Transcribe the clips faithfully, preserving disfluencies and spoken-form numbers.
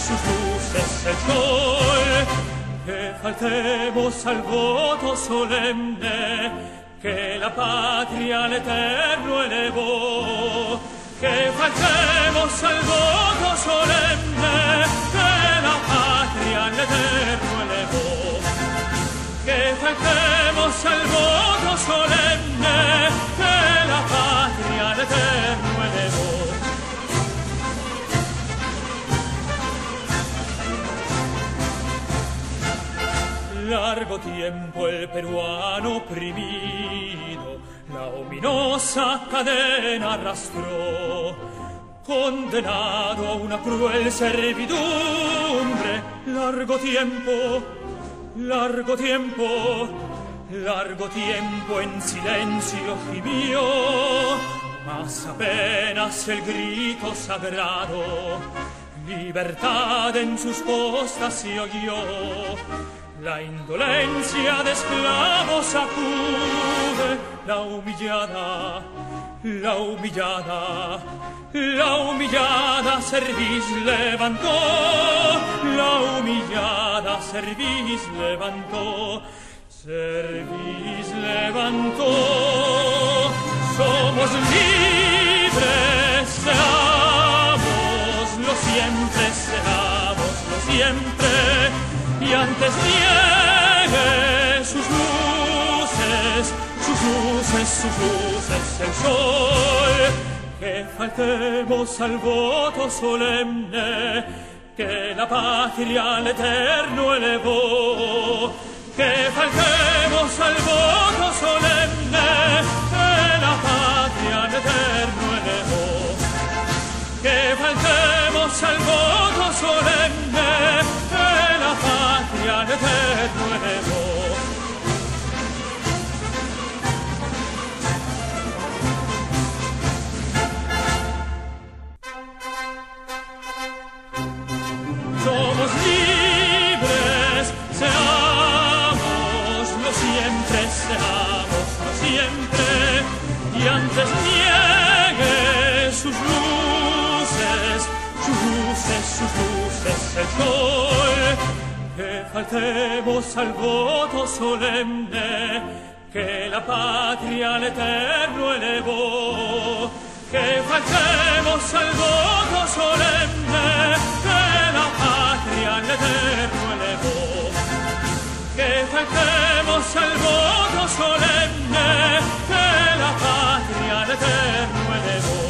sus luces el sol, que faltemos al voto solemne que la patria al eterno elevó, que faltemos al voto solemne que la patria al eterno elevó, que faltemos al voto solemne que la patria al eterno elevó. Largo tiempo el peruano oprimido la ominosa cadena arrastró, condenado a una cruel servidumbre. Largo tiempo, largo tiempo, largo tiempo en silencio gimió, mas apenas el grito sagrado, libertad en sus costas se oyó. La indolencia de esclavos sacude, la humillada, la humillada, la humillada cerviz levantó, la humillada cerviz levantó, cerviz levantó. Somos libres, seámoslo siempre, seámoslo siempre. Y antes niegue sus luces, sus luces, sus luces el sol, que faltemos al voto solemne que la patria al eterno elevó, que faltemos al voto solemne que la patria al eterno elevó, que faltemos al voto solemne que la patria al eterno elevó. Somos libres, seámoslo siempre, seámoslo siempre, y antes niegue sus luces, sus luces, sus luces el sol, que faltemos al voto solemne que la patria al eterno elevó, que faltemos al voto solemne que la patria al eterno elevó, que faltemos al voto solemne que la patria al eterno elevó.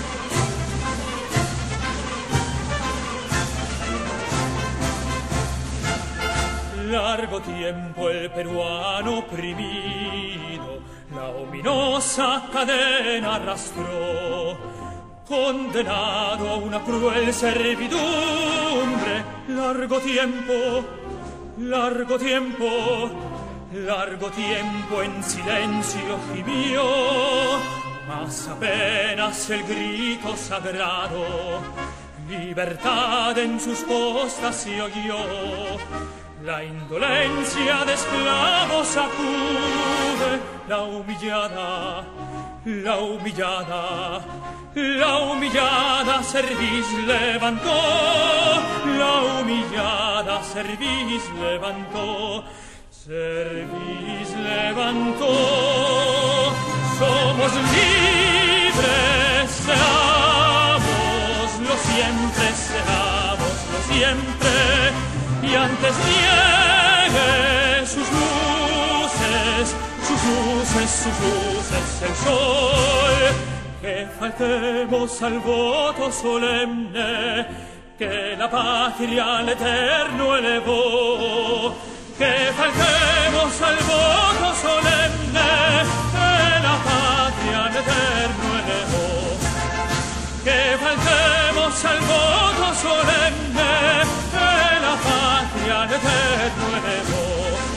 Largo tiempo el peruano oprimido la ominosa cadena arrastró, condenado a una cruel servidumbre. Largo tiempo, largo tiempo, largo tiempo en silencio gimió, mas apenas el grito sagrado, libertad en sus costas se oyó. La indolencia de esclavos sacude, la humillada, la humillada, la humillada cerviz levantó, la humillada cerviz levantó, cerviz levantó. Somos libres, seámoslo siempre, seámoslo siempre. Y antes niegue sus luces, sus luces, sus luces el sol, que faltemos al voto solemne que la patria al eterno elevó, que faltemos al voto solemne que la patria al eterno elevó, que faltemos al voto solemne que la patria al eterno elevó.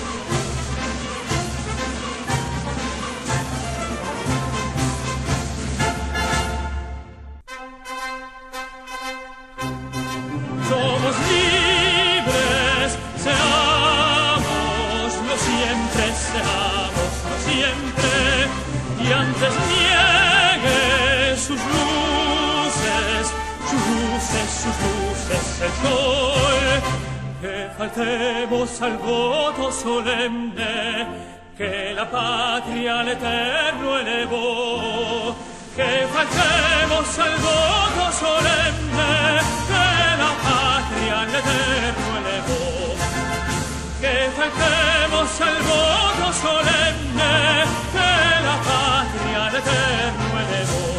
Somos libres, seámoslo siempre, seámoslo siempre, y antes niegue sus luces, sus luces, sus luces el sol. que faltemos al voto solemne que la patria al eterno elevó, que faltemos al voto solemne que la patria al eterno elevó, que faltemos al voto solemne que la patria al eterno elevó.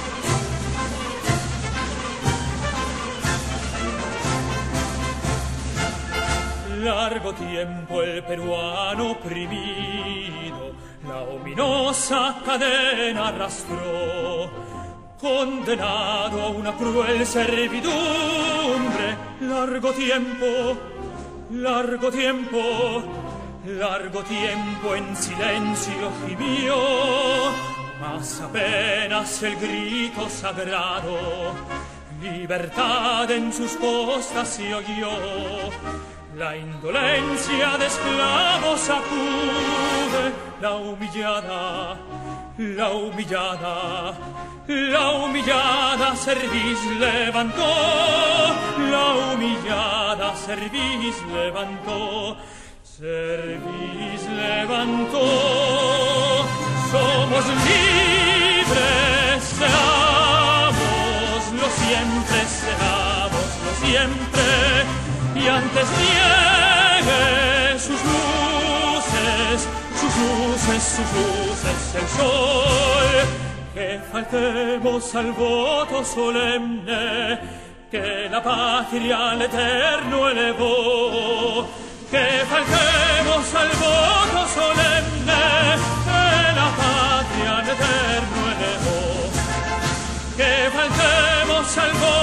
Largo tiempo el peruano oprimido la ominosa cadena arrastró, condenado a una cruel servidumbre. Largo tiempo, largo tiempo, largo tiempo en silencio gimió, mas apenas el grito sagrado, libertad en sus costas se oyó. La indolencia de esclavos sacude, la humillada, la humillada, la humillada cerviz levantó, la humillada cerviz levantó, cerviz levantó. Somos libres, seámoslo siempre, seámoslo siempre. Y antes niegue sus luces, sus luces, sus luces el sol, que faltemos al voto solemne que la patria al eterno elevó, que faltemos al voto solemne que la patria al eterno elevó, que faltemos al voto